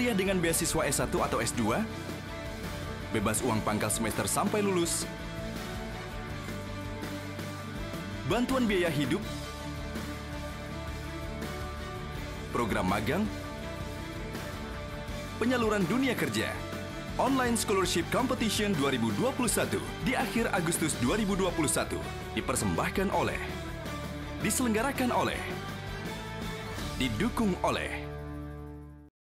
Kuliah dengan beasiswa S1 atau S2, bebas uang pangkal semester sampai lulus, bantuan biaya hidup, program magang, penyaluran dunia kerja. Online Scholarship Competition 2021 di akhir Agustus 2021 dipersembahkan oleh, diselenggarakan oleh, didukung oleh